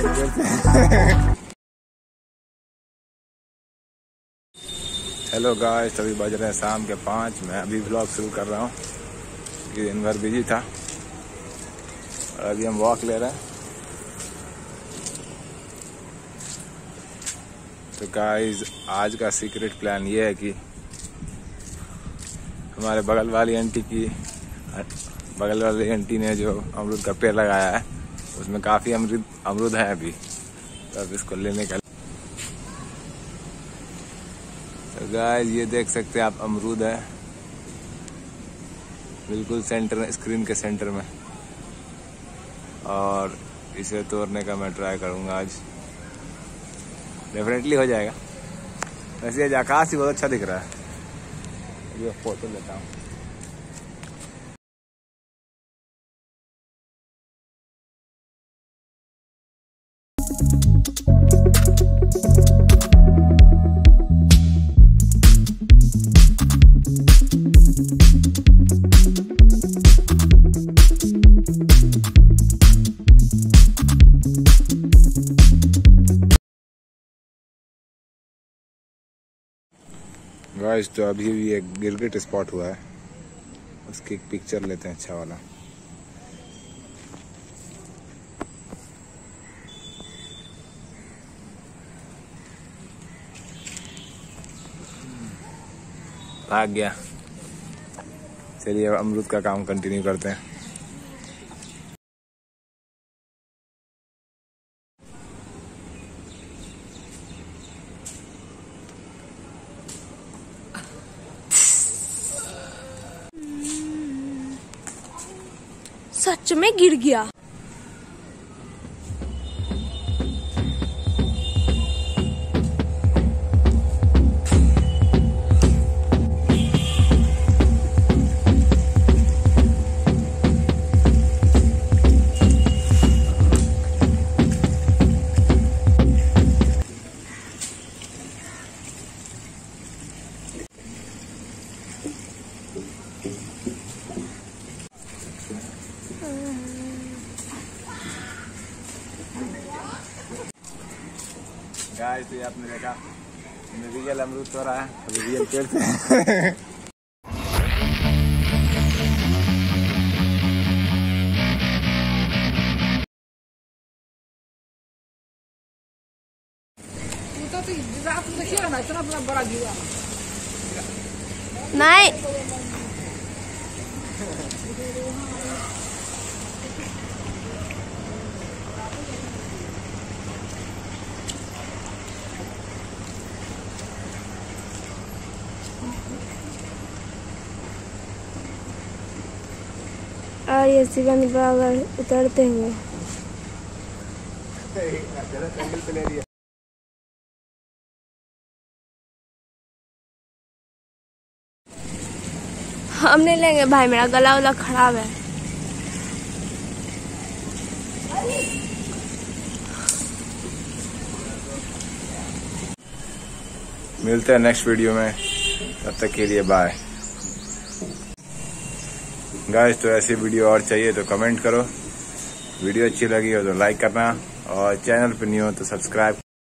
Hello guys, अभी बज रहे हैं शाम के 5। मैं अभी व्लॉग शुरू कर रहा हूँ कि दिन भर बिजी था और अभी हम वॉक ले रहे हैं। तो गाइस, आज का सीक्रेट प्लान ये है कि हमारे बगल वाली आंटी ने जो अमरूद का पेड़ लगाया है उसमें काफ़ी अमरूद है अभी, तो अब इसको लेने का। तो गाइस, ये देख सकते हैं आप, अमरूद है बिल्कुल सेंटर में, स्क्रीन के सेंटर में, और इसे तोड़ने का मैं ट्राई करूँगा आज। डेफिनेटली हो जाएगा। वैसे आज आकाश ही बहुत अच्छा दिख रहा है। ये फोटो लेता हूँ। गाइस, तो अभी भी एक गिरगिट स्पॉट हुआ है, उसकी एक पिक्चर लेते हैं अच्छा वाला। भाग गया। चलिए अब अमरूद का काम कंटिन्यू करते हैं। सच में गिर गया। गाइस, तो ये आपने देखा, रियल अमरूद तो रहा है, अभी रियल पेड़ से। नहीं, और ये शिवन बागर उतरते हुए हम नहीं लेंगे भाई, मेरा गला उला खराब है। मिलते हैं नेक्स्ट वीडियो में, तब तक के लिए बाय गाइस। तो ऐसी वीडियो और चाहिए तो कमेंट करो, वीडियो अच्छी लगी हो तो लाइक करना, और चैनल पर न्यू हो तो सब्सक्राइब।